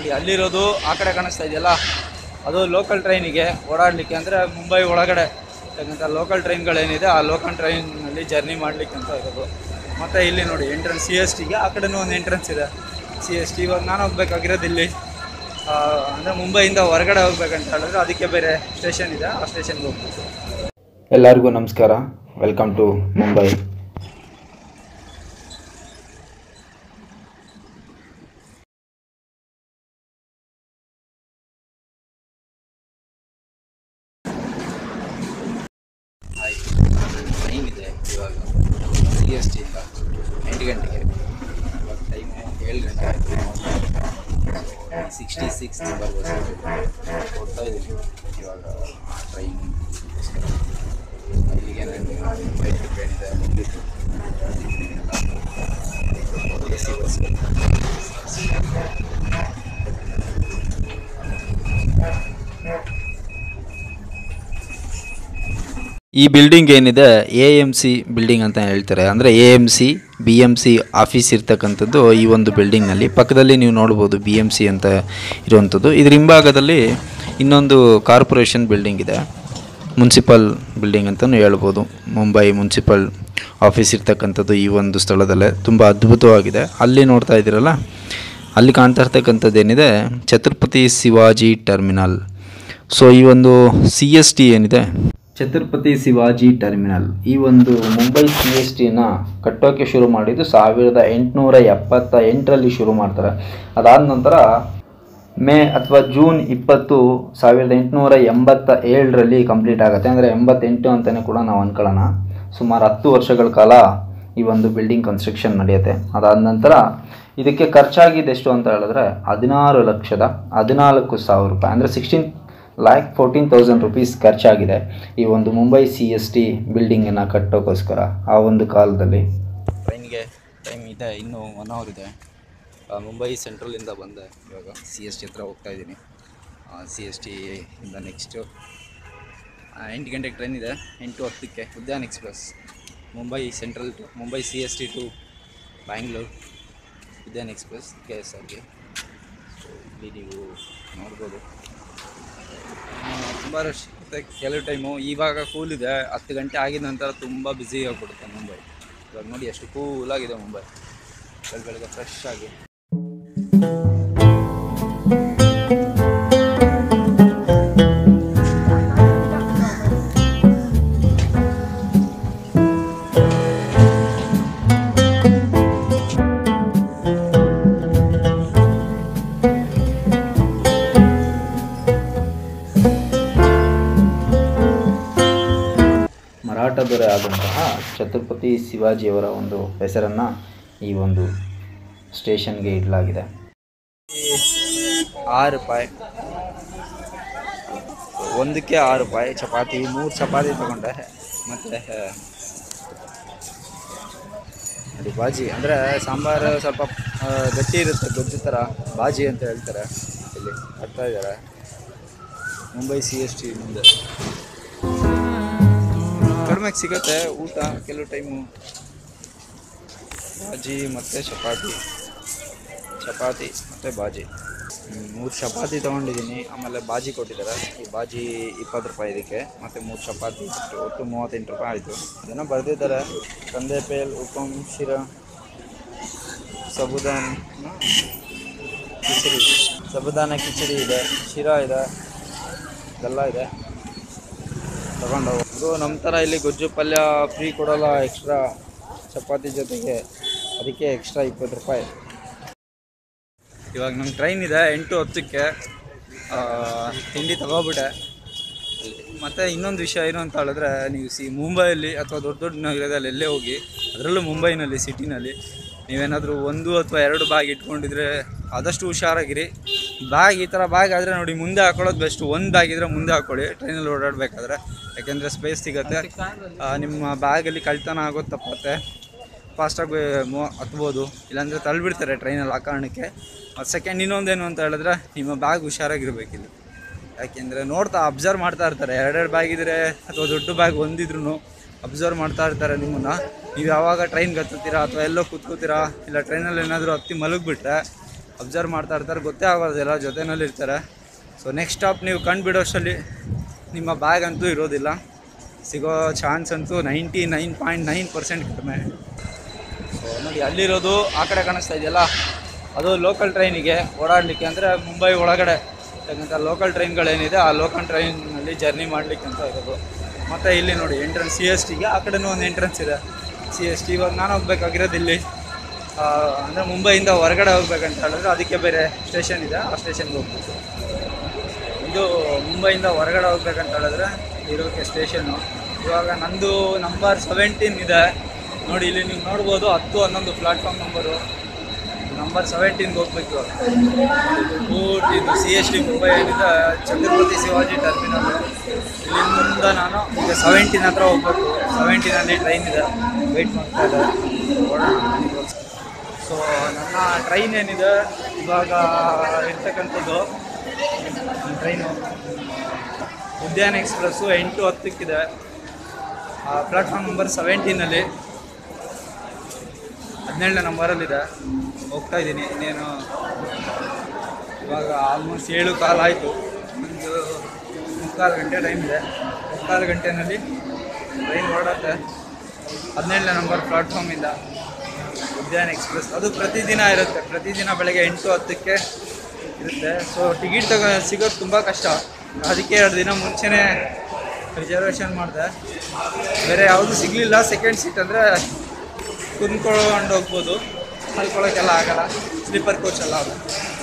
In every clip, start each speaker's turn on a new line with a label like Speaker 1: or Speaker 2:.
Speaker 1: ಅಲ್ಲಿರೋದು ಆ ಕಡೆ ಕಾಣಿಸ್ತಾ ಇದೆಯಲ್ಲ, ಅದು ಲೋಕಲ್ ಟ್ರೈನಿಗೆ ಓಡಾಡಲಿಕ್ಕೆ, ಅಂದರೆ ಮುಂಬೈ ಒಳಗಡೆ ಯಾಕಂತ ಲೋಕಲ್ ಟ್ರೈನ್ಗಳೇನಿದೆ ಆ ಲೋಕಲ್ ಟ್ರೈನಲ್ಲಿ ಜರ್ನಿ ಮಾಡಲಿಕ್ಕೆ ಅಂತ ಇರೋದು. ಮತ್ತು ಇಲ್ಲಿ ನೋಡಿ ಎಂಟ್ರೆನ್ಸ್ CSTಗೆ ಆ ಕಡೆನೂ ಒಂದು ಎಂಟ್ರೆನ್ಸ್ ಇದೆ CST. ಇವಾಗ ನಾನು ಹೋಗ್ಬೇಕಾಗಿರೋದು ಇಲ್ಲಿ, ಅಂದರೆ ಮುಂಬೈಯಿಂದ ಹೊರಗಡೆ ಹೋಗ್ಬೇಕಂತ ಹೇಳಿದ್ರೆ ಅದಕ್ಕೆ ಬೇರೆ ಸ್ಟೇಷನ್ ಇದೆ, ಆ ಸ್ಟೇಷನ್ಗೆ ಹೋಗ್ಬೇಕು.
Speaker 2: ಎಲ್ಲರಿಗೂ ನಮಸ್ಕಾರ, ವೆಲ್ಕಮ್ ಟು ಮುಂಬೈ.
Speaker 1: ಟೈಮ್ ಇದೆ ಇವಾಗ CSTಯಿಂದ 8 ಗಂಟೆಗೆ, ಇವಾಗ ಟೈಮು 7 ಗಂಟೆ ಆಯಿತು. 66 ನಂಬರ್ ಬಸ್ ಕೊಡ್ತಾ ಇದ್ದೀನಿ ಇವಾಗ ಟ್ರೈನ್. ಇಲ್ಲಿಗೆ ನನಗೆ ಫ್ಲೈಟ್ ಟ್ರೈನ್ ಇದೆ, ಮುಗಿತು AC ಬಸ್.
Speaker 2: ಈ ಬಿಲ್ಡಿಂಗ್ ಏನಿದೆ AMC ಬಿಲ್ಡಿಂಗ್ ಅಂತ ಹೇಳ್ತಾರೆ. ಅಂದರೆ AMC BMC ಆಫೀಸ್ ಇರ್ತಕ್ಕಂಥದ್ದು ಈ ಒಂದು ಬಿಲ್ಡಿಂಗ್ನಲ್ಲಿ. ಪಕ್ಕದಲ್ಲಿ ನೀವು ನೋಡ್ಬೋದು BMC ಅಂತ ಇರುವಂಥದ್ದು. ಇದ್ರ ಹಿಂಭಾಗದಲ್ಲಿ ಇನ್ನೊಂದು ಕಾರ್ಪೊರೇಷನ್ ಬಿಲ್ಡಿಂಗ್ ಇದೆ, ಮುನ್ಸಿಪಲ್ ಬಿಲ್ಡಿಂಗ್ ಅಂತಲೂ ಹೇಳ್ಬೋದು. ಮುಂಬೈ ಮುನ್ಸಿಪಲ್ ಆಫೀಸ್ ಇರ್ತಕ್ಕಂಥದ್ದು ಈ ಒಂದು ಸ್ಥಳದಲ್ಲೇ ತುಂಬ ಅದ್ಭುತವಾಗಿದೆ. ಅಲ್ಲಿ ನೋಡ್ತಾ ಇದ್ದೀರಲ್ಲ, ಅಲ್ಲಿ ಕಾಣ್ತಾ ಇರ್ತಕ್ಕಂಥದ್ದು ಏನಿದೆ ಛತ್ರಪತಿ ಶಿವಾಜಿ ಟರ್ಮಿನಲ್. ಸೊ ಈ ಒಂದು CST ಏನಿದೆ ಛತ್ರಪತಿ ಶಿವಾಜಿ ಟರ್ಮಿನಲ್, ಈ ಒಂದು ಮುಂಬೈ CSTನ ಕಟ್ಟೋಕ್ಕೆ ಶುರು ಮಾಡಿದ್ದು 1878ರಲ್ಲಿ ಶುರು ಮಾಡ್ತಾರೆ. ಅದಾದ ನಂತರ ಮೇ ಅಥವಾ ಜೂನ್ 20, 1887ರಲ್ಲಿ ಕಂಪ್ಲೀಟ್ ಆಗುತ್ತೆ. ಅಂದರೆ 88 ಅಂತಲೇ ಕೂಡ ನಾವು ಅಂದ್ಕೊಳ್ಳೋಣ. ಸುಮಾರು 10 ವರ್ಷಗಳ ಕಾಲ ಈ ಒಂದು ಬಿಲ್ಡಿಂಗ್ ಕನ್ಸ್ಟ್ರಕ್ಷನ್ ನಡೆಯುತ್ತೆ. ಅದಾದ ನಂತರ ಇದಕ್ಕೆ ಖರ್ಚಾಗಿದ್ದೆಷ್ಟು ಅಂತ ಹೇಳಿದ್ರೆ 16,14,000 ರೂಪಾಯಿ, ಅಂದರೆ 16,14,000 ರೂಪೀಸ್ ಖರ್ಚಾಗಿದೆ ಈ ಒಂದು ಮುಂಬೈ CST ಬಿಲ್ಡಿಂಗನ್ನು ಕಟ್ಟೋಕ್ಕೋಸ್ಕರ ಆ ಒಂದು ಕಾಲದಲ್ಲಿ.
Speaker 1: ಟ್ರೈನ್ಗೆ ಟೈಮ್ ಇದೆ, ಇನ್ನೂ 1 ಅವರ್ ಇದೆ. ಮುಂಬೈ ಸೆಂಟ್ರಲಿಂದ ಬಂದೆ, ಇವಾಗ CST ಹತ್ರ ಹೋಗ್ತಾ ಇದ್ದೀನಿ. CST ಇಂದ ನೆಕ್ಸ್ಟು 8 ಗಂಟೆಗೆ ಟ್ರೈನ್ ಇದೆ, 8:10ಕ್ಕೆ Udyan express Mumbai central to Mumbai CST to Bangalore Udyan express KSRಗೆ. ಸೊ ಇಲ್ಲಿ ನೀವು ನೋಡ್ಬೋದು ತುಂಬ ರಶ್ ಇರುತ್ತೆ ಕೆಲವು ಟೈಮು. ಇವಾಗ ಕೂಲ್ ಇದೆ, 10 ಗಂಟೆ ಆಗಿದ ನಂತರ ತುಂಬ ಬ್ಯುಸಿ ಆಗಿಬಿಡುತ್ತೆ ಮುಂಬೈ. ಇವಾಗ ನೋಡಿ ಎಷ್ಟು ಕೂಲಾಗಿದೆ ಮುಂಬೈ, ಬೆಳಗ್ಗೆ ಫ್ರೆಶ್ ಆಗಿ.
Speaker 2: ಮರಾಠ ದೊರೆ ಆದಂತಹ ಛತ್ರಪತಿ ಶಿವಾಜಿಯವರ ಒಂದು ಹೆಸರನ್ನು ಈ ಒಂದು ಸ್ಟೇಷನ್ಗೆ ಇಡಲಾಗಿದೆ.
Speaker 1: 6 ರೂಪಾಯಿ, ಒಂದಕ್ಕೆ 6 ರೂಪಾಯಿ ಚಪಾತಿ. 3 ಚಪಾತಿ ತಗೊಂಡೆ. ಮತ್ತು ನೋಡಿ ಬಾಜಿ, ಅಂದರೆ ಸಾಂಬಾರು ಸ್ವಲ್ಪ ಗಟ್ಟಿ ಇರುತ್ತೆ, ಗೊಜ್ಜು ಥರ ಬಾಜಿ ಅಂತ ಹೇಳ್ತಾರೆ. ಇಲ್ಲಿ ಹಾಕ್ತಾ ಇದ್ದಾರೆ ಮುಂಬೈ CST ಮುಂದೆ. ಕಡಿಮೆಗೆ ಸಿಗುತ್ತೆ ಊಟ ಕೆಲವು ಟೈಮು. ಬಾಜಿ ಮತ್ತು ಚಪಾತಿ ಮತ್ತು ಬಾಜಿ. 3 ಚಪಾತಿ ತೊಗೊಂಡಿದ್ದೀನಿ, ಆಮೇಲೆ ಬಾಜಿ ಕೊಟ್ಟಿದ್ದಾರೆ. ಈ ಬಾಜಿ 20 ರೂಪಾಯಿ ಇದಕ್ಕೆ, ಮತ್ತು 3 ಚಪಾತಿ ಒಟ್ಟು 38 ರೂಪಾಯಿ ಆಯಿತು. ಅದನ್ನು ಬರೆದಿದ್ದಾರೆ, ಕಂದೆ ಪೇಲ್, ಉಪ್ಪಮ್, ಶಿರಾ, ಸಾಬುದಾನ ಕಿಚಡಿ ಇದೆ, ಶಿರಾ ಇದೆ, ಇದೆಲ್ಲ ಇದೆ. ತಗೊಂಡು ಇದು ನಮ್ಮ ಥರ ಇಲ್ಲಿ ಗೊಜ್ಜು ಪಲ್ಯ ಫ್ರೀ ಕೊಡೋಲ್ಲ, ಎಕ್ಸ್ಟ್ರಾ ಚಪಾತಿ ಜೊತೆಗೆ, ಅದಕ್ಕೆ ಎಕ್ಸ್ಟ್ರಾ 20 ರೂಪಾಯಿ. ಇವಾಗ ನಮ್ಮ ಟ್ರೈನ್ ಇದೆ 8:10ಕ್ಕೆ. ತಿಂಡಿ ತಗೋಬಿಟ್ಟೆ. ಮತ್ತು ಇನ್ನೊಂದು ವಿಷಯ ಏನು ಅಂತ ಹೇಳಿದ್ರೆ, ನೀವು ಮುಂಬೈಯಲ್ಲಿ ಅಥವಾ ದೊಡ್ಡ ದೊಡ್ಡ ನಗರದಲ್ಲಿ ಎಲ್ಲೇ ಹೋಗಿ, ಅದರಲ್ಲೂ ಮುಂಬೈನಲ್ಲಿ ಸಿಟಿನಲ್ಲಿ ನೀವೇನಾದರೂ 1 ಅಥವಾ 2 ಬ್ಯಾಗ್ ಇಟ್ಕೊಂಡಿದ್ರೆ ಆದಷ್ಟು ಹುಷಾರಾಗಿರಿ. ಬ್ಯಾಗ್ ಈ ಥರ ಬ್ಯಾಗ್ ಆದರೆ ನೋಡಿ ಮುಂದೆ ಹಾಕೊಳ್ಳೋದು ಬೆಸ್ಟು. 1 ಬ್ಯಾಗ್ ಇದ್ದರೆ ಮುಂದೆ ಹಾಕ್ಕೊಳ್ಳಿ ಟ್ರೈನಲ್ಲಿ ಓಡಾಡಬೇಕಾದ್ರೆ, ಯಾಕೆಂದರೆ ಸ್ಪೇಸ್ ಸಿಗುತ್ತೆ. ನಿಮ್ಮ ಬ್ಯಾಗಲ್ಲಿ ಕಳ್ತನ ಆಗೋದು ತಪ್ಪತ್ತೆ, ಫಾಸ್ಟಾಗಿ ಹತ್ಬೋದು, ಇಲ್ಲಾಂದರೆ ತಳ್ಳಿಬಿಡ್ತಾರೆ ಟ್ರೈನಲ್ಲಿ ಆ ಕಾರಣಕ್ಕೆ. ಮತ್ತು ಸೆಕೆಂಡ್ ಇನ್ನೊಂದೇನು ಅಂತ ಹೇಳಿದ್ರೆ, ನಿಮ್ಮ ಬ್ಯಾಗ್ ಹುಷಾರಾಗಿರ್ಬೇಕಿಲ್ಲ. ಯಾಕೆಂದರೆ ಅಬ್ಸರ್ವ್ ಮಾಡ್ತಾ ಇರ್ತಾರೆ. 2 ಬ್ಯಾಗ್ ಇದ್ದರೆ ಅಥವಾ ದೊಡ್ಡ ಬ್ಯಾಗ್ ಒಂದಿದ್ರೂ ಅಬ್ಸರ್ವ್ ಮಾಡ್ತಾ ಇರ್ತಾರೆ ನಿಮ್ಮನ್ನು. ನೀವು ಯಾವಾಗ ಟ್ರೈನ್ಗೆ ಹತ್ತುತ್ತೀರಾ ಅಥವಾ ಎಲ್ಲೋ ಕೂತ್ಕೋತೀರಾ, ಇಲ್ಲ ಟ್ರೈನಲ್ಲಿ ಏನಾದರೂ ಹತ್ತಿ ಮಲಗಿಬಿಟ್ರೆ ಅಬ್ಸರ್ವ್ ಮಾಡ್ತಾ ಇರ್ತಾರೆ, ಗೊತ್ತೇ ಆಗೋದಿಲ್ಲ, ಜೊತೆಯಲ್ಲಿ ಇರ್ತಾರೆ. ಸೊ ನೆಕ್ಸ್ಟ್ ಸ್ಟಾಪ್ ನೀವು ಕಣ್ಣು ಬಿಡೋಷ್ಟರಲ್ಲಿ ನಿಮ್ಮ ಬ್ಯಾಗ್ ಅಂತೂ ಇರೋದಿಲ್ಲ, ಸಿಗೋ ಚಾನ್ಸ್ ಅಂತೂ 99.9% ಕಡಿಮೆ. ಸೊ ನೋಡಿ ಅಲ್ಲಿರೋದು ಆ ಕಡೆ ಕಾಣಿಸ್ತಾ ಇದೆಯಲ್ಲ, ಅದು ಲೋಕಲ್ ಟ್ರೈನಿಗೆ ಓಡಾಡಲಿಕ್ಕೆ, ಅಂದರೆ ಮುಂಬೈ ಒಳಗಡೆ ಯಾಕಂತ ಲೋಕಲ್ ಟ್ರೈನ್ಗಳೇನಿದೆ ಆ ಲೋಕಲ್ ಟ್ರೈನಲ್ಲಿ ಜರ್ನಿ ಮಾಡಲಿಕ್ಕೆ ಅಂತ ಇರೋದು. ಮತ್ತು ಇಲ್ಲಿ ನೋಡಿ ಎಂಟ್ರೆನ್ಸ್ CSTಗೆ ಆ ಕಡೆನೂ ಒಂದು ಎಂಟ್ರೆನ್ಸ್ ಇದೆ. CST ಇವಾಗ ನಾನು ಹೋಗ್ಬೇಕಾಗಿರೋದು ಇಲ್ಲಿ, ಅಂದರೆ ಮುಂಬೈಯಿಂದ ಹೊರಗಡೆ ಹೋಗ್ಬೇಕಂತ ಹೇಳಿದ್ರೆ ಅದಕ್ಕೆ ಬೇರೆ ಸ್ಟೇಷನ್ ಇದೆ, ಆ ಸ್ಟೇಷನ್ಗೆ ಹೋಗ್ಬೇಕು. ಇದು ಮುಂಬೈಯಿಂದ ಹೊರಗಡೆ ಹೋಗ್ಬೇಕಂತ ಹೇಳಿದ್ರೆ ಇರೋಕ್ಕೆ ಸ್ಟೇಷನ್ನು. ಇವಾಗ ನಂದು ನಂಬರ್ 17 ಇದೆ ನೋಡಿ, ಇಲ್ಲಿ ನೀವು ನೋಡ್ಬೋದು 10, 11 ಪ್ಲಾಟ್ಫಾರ್ಮ್ ನಂಬರ್ 17ಗೆ ಹೋಗ್ಬೇಕು. ಇದು CST ಮುಂಬೈ ಏನಿದೆ ಛತ್ರಪತಿ ಶಿವಾಜಿ ಟರ್ಮಿನಲ್, ಇಲ್ಲಿಂದ ನಾನು ಈಗ 17 ಹತ್ರ ಹೋಗ್ಬೇಕು. 17ಅಲ್ಲಿ ಟ್ರೈನ್ ಇದೆ, ವೆಯ್ಟ್ ಮಾಡ್ತಾ ಇದೆ. ಸೊ ನನ್ನ ಟ್ರೈನ್ ಏನಿದೆ ಇವಾಗ ಇರ್ತಕ್ಕಂಥದ್ದು train Udyan express 8:10 platform number 17ಅಲ್ಲಿ 17ನೇ ನಂಬರಲ್ಲಿದೆ. ಹೋಗ್ತಾ ಇದ್ದೀನಿ. ಇನ್ನೇನು ಇವಾಗ ಆಲ್ಮೋಸ್ಟ್ 7:15 ಆಯಿತು. ಒಂದು 3/4 ಗಂಟೆ ಟೈಮ್ ಇದೆ. 3/4 ಗಂಟೆಯಲ್ಲಿ ಟ್ರೈನ್ ಹೊರಡುತ್ತೆ 17ನೇ ನಂಬರ್ ಪ್ಲಾಟ್ಫಾರ್ಮಿಂದ ಉದ್ಯಾನ ಎಕ್ಸ್ಪ್ರೆಸ್. ಅದು ಪ್ರತಿದಿನ ಇರುತ್ತೆ, ಪ್ರತಿದಿನ ಬೆಳಗ್ಗೆ 8:10 ಇರುತ್ತೆ. ಸೊ ಟಿಕೆಟ್ ಸಿಗೋದು ತುಂಬ ಕಷ್ಟ, ಅದಕ್ಕೆ 2 ದಿನ ಮುಂಚೆನೇ ರಿಸರ್ವೇಷನ್ ಮಾಡಿದೆ. ಬೇರೆ ಯಾವುದು ಸಿಗಲಿಲ್ಲ. ಸೆಕೆಂಡ್ ಸೀಟ್ ಅಂದರೆ ಕುಂತ್ಕೊಂಡು ಹೋಗ್ಬೋದು, ಮಲ್ಕೊಳ್ಳೋಕ್ಕೆಲ್ಲ ಆಗಲ್ಲ, ಸ್ಲೀಪರ್ ಕೋಚ್ ಎಲ್ಲ ಅದು.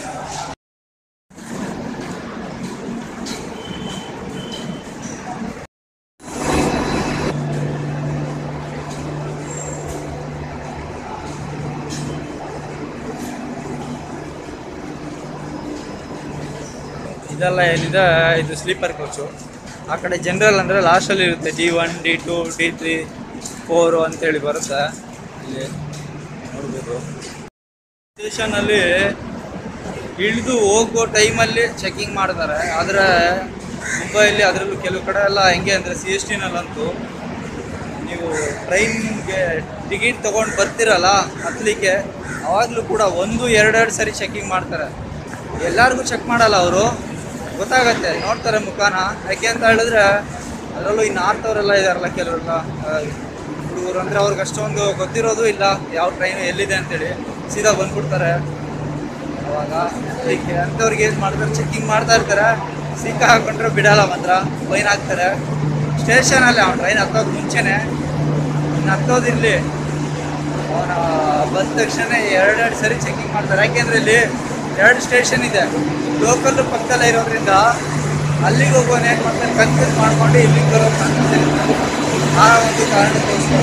Speaker 1: ಇದೆಲ್ಲ ಏನಿದೆ ಇದು ಸ್ಲೀಪರ್ ಕೋಚು. ಆ ಕಡೆ ಜನರಲ್ ಅಂದರೆ ಲಾಸ್ಟಲ್ಲಿ ಇರುತ್ತೆ, D1, D2, D3, 4 ಅಂತೇಳಿ ಬರುತ್ತೆ. ಇಲ್ಲಿ ನೋಡ್ಬೋದು ಸ್ಟೇಷನಲ್ಲಿ ಇಳಿದು ಹೋಗೋ ಟೈಮಲ್ಲಿ ಚೆಕಿಂಗ್ ಮಾಡ್ತಾರೆ. ಆದರೆ ಮುಂಬೈಯಲ್ಲಿ ಅದರಲ್ಲೂ ಕೆಲವು ಕಡೆ ಎಲ್ಲ ಹೆಂಗೆ ಅಂದರೆ CSTನಲ್ಲಂತೂ ನೀವು ಟ್ರೈನ್ಗೆ ಟಿಕೆಟ್ ತೊಗೊಂಡು ಬರ್ತಿರಲ್ಲ ಹತ್ತಲಿಕ್ಕೆ, ಆವಾಗಲೂ ಕೂಡ 1-2 ಸರಿ ಚೆಕಿಂಗ್ ಮಾಡ್ತಾರೆ. ಎಲ್ಲರಿಗೂ ಚೆಕ್ ಮಾಡಲ್ಲ, ಅವರು ಗೊತ್ತಾಗತ್ತೆ, ನೋಡ್ತಾರೆ ಮುಖಾನ. ಯಾಕೆ ಅಂತ ಹೇಳಿದ್ರೆ ಅದರಲ್ಲೂ ಈ ನಾರ್ತವರೆಲ್ಲ ಇದ್ದಾರಲ್ಲ, ಕೆಲವರೆಲ್ಲ ಹುಡುಗರು ಅಂದರೆ ಅವ್ರಿಗೆ ಅಷ್ಟೊಂದು ಗೊತ್ತಿರೋದು ಇಲ್ಲ ಯಾವ ಟ್ರೈನು ಎಲ್ಲಿದೆ ಅಂತೇಳಿ, ಸೀದಾ ಬಂದ್ಬಿಡ್ತಾರೆ. ಅವಾಗ ಅದಕ್ಕೆ ಅಂಥವ್ರಿಗೆ ಏನು ಮಾಡ್ತಾರೆ, ಚೆಕಿಂಗ್ ಮಾಡ್ತಾ ಇರ್ತಾರೆ. ಸಿಕ್ಕ ಹಾಕೊಂಡ್ರೆ ಬಿಡಲ್ಲ, ಮಾತ್ರ ಫೈನ್ ಹಾಕ್ತಾರೆ ಸ್ಟೇಷನಲ್ಲಿ. ಅವ್ನು ಟ್ರೈನ್ ಹತ್ತೋದು ಮುಂಚೆನೇ ಇನ್ನು ಹತ್ತೋದಿರಲಿ, ಅವನ ಬಂದ ತಕ್ಷಣ 2 ಸರಿ ಚೆಕಿಂಗ್ ಮಾಡ್ತಾರೆ. ಯಾಕೆಂದರೆ ಇಲ್ಲಿ 2 ಸ್ಟೇಷನ್ ಇದೆ, ಲೋಕಲ್ಲು ಪಕ್ಕದಲ್ಲೇ ಇರೋದ್ರಿಂದ ಅಲ್ಲಿಗೆ ಹೋಗೋನು ಏನು ಮಾಡ್ತಾರೆ, ಕನ್ಫ್ಯೂಸ್ ಮಾಡ್ಕೊಂಡು ಇಲ್ಲಿಗೆ ಬರೋದು ಕಾಣ್ತಿರ್ತಾರೆ. ಆ ಒಂದು ಕಾರಣಕ್ಕೋಸ್ಕರ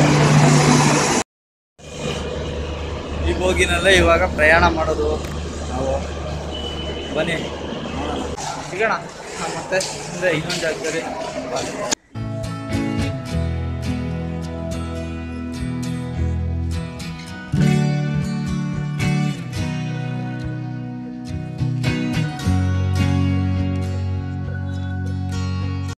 Speaker 1: ಈ ಬೋಗಿನಲ್ಲೇ ಇವಾಗ ಪ್ರಯಾಣ ಮಾಡೋದು ನಾವು. ಬನ್ನಿ ಸಿಗೋಣ ಮತ್ತೆ ಅಂದರೆ ಇನ್ನೊಂದು ಜಾಗದಲ್ಲಿ.